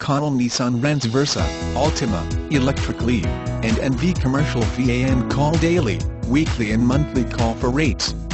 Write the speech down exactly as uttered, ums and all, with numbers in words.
Connell Nissan rents Versa, Altima, Electric Lead, and N V Commercial van call daily, weekly and monthly call for rates.